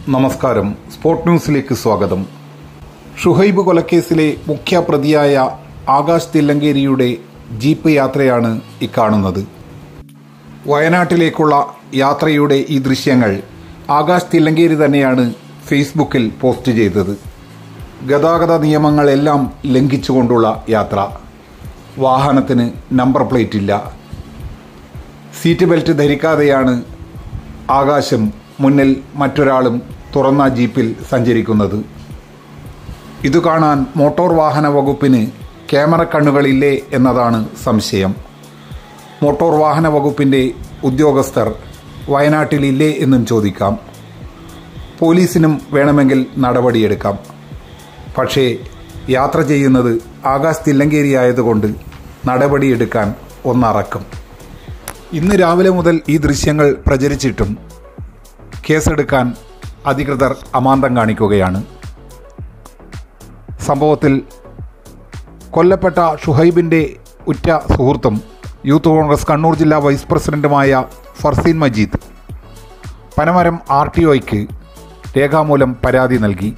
നമസ്കാരം. സ്പോർട് ന്യൂസിലേക്ക് സ്വാഗതം. ഷുഹൈബ് കൊലക്കേസിലെ മുഖ്യപ്രതിയായ ആകാശ് തില്ലങ്കേരിയുടെ ജീപ്പ് യാത്രയാണ് ഇക്കാണുന്നത്. വയനാട്ടിലേക്കുള്ള യാത്രയുടെ ഈ ദൃശ്യങ്ങൾ ആകാശ് തില്ലങ്കേരി തന്നെയാണ് ഫേസ്ബുക്കിൽ പോസ്റ്റ് ചെയ്തത്. ഗതാഗത നിയമങ്ങളെല്ലാം ലംഘിച്ചുകൊണ്ടുള്ള യാത്ര. വാഹനത്തിന് നമ്പർ പ്ലേറ്റ് ഇല്ല. സീറ്റ് ബെൽറ്റ് ധരിക്കാതെയാണ് ആകാശം മുന്നിൽ മറ്റൊരാളും തുറന്ന ജീപ്പിൽ സഞ്ചരിക്കുന്നത്. ഇതു കാണാൻ മോട്ടോർ വാഹന വകുപ്പിന് ക്യാമറ കണ്ണുകളില്ലേ എന്നതാണ് സംശയം. മോട്ടോർ വാഹന വകുപ്പിൻ്റെ ഉദ്യോഗസ്ഥർ വയനാട്ടിലില്ലേ എന്നും ചോദിക്കാം. പോലീസിനും വേണമെങ്കിൽ നടപടിയെടുക്കാം. പക്ഷേ യാത്ര ചെയ്യുന്നത് ആകാശ് തില്ലങ്കേരി ആയതുകൊണ്ട് നടപടിയെടുക്കാൻ ഒന്നറക്കും. ഇന്ന് രാവിലെ മുതൽ ഈ ദൃശ്യങ്ങൾ പ്രചരിച്ചിട്ടും കേസെടുക്കാൻ അധികൃതർ അമാന്തം കാണിക്കുകയാണ്. സംഭവത്തിൽ കൊല്ലപ്പെട്ട ഷുഹൈബിൻ്റെ ഉറ്റ സുഹൃത്തും യൂത്ത് കോൺഗ്രസ് കണ്ണൂർ ജില്ലാ വൈസ് പ്രസിഡന്റുമായ ഫർസീൻ മജീദ് പനമരം RTOയ്ക്ക് രേഖാമൂലം പരാതി നൽകി.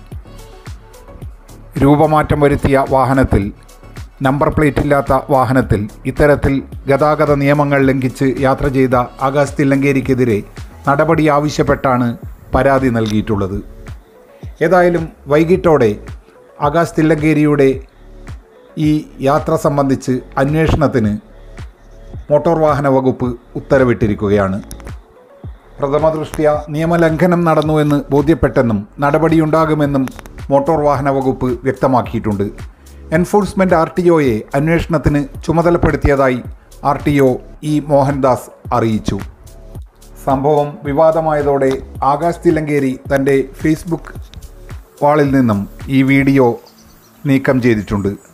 രൂപമാറ്റം വരുത്തിയ വാഹനത്തിൽ, നമ്പർ പ്ലേറ്റ് ഇല്ലാത്ത വാഹനത്തിൽ ഇത്തരത്തിൽ ഗതാഗത നിയമങ്ങൾ ലംഘിച്ച് യാത്ര ചെയ്ത ആകാശ് തില്ലങ്കേരിക്കെതിരെ നടപടി ആവശ്യപ്പെട്ടാണ് പരാതി നൽകിയിട്ടുള്ളത്. ഏതായാലും വൈകിട്ടോടെ ആകാശ് തില്ലങ്കേരിയുടെ ഈ യാത്ര സംബന്ധിച്ച് അന്വേഷണത്തിന് മോട്ടോർ വാഹന വകുപ്പ് ഉത്തരവിട്ടിരിക്കുകയാണ്. പ്രഥമദൃഷ്ട്യാ നിയമലംഘനം നടന്നുവെന്ന് ബോധ്യപ്പെട്ടെന്നും നടപടിയുണ്ടാകുമെന്നും മോട്ടോർ വാഹന വകുപ്പ് വ്യക്തമാക്കിയിട്ടുണ്ട്. എൻഫോഴ്സ്മെൻറ്റ് RTOയെ അന്വേഷണത്തിന് ചുമതലപ്പെടുത്തിയതായി RTO E. മോഹൻദാസ് അറിയിച്ചു. സംഭവം വിവാദമായതോടെ ആകാശ് തില്ലങ്കേരി തൻ്റെ ഫേസ്ബുക്ക് വാളിൽ നിന്നും ഈ വീഡിയോ നീക്കം ചെയ്തിട്ടുണ്ട്.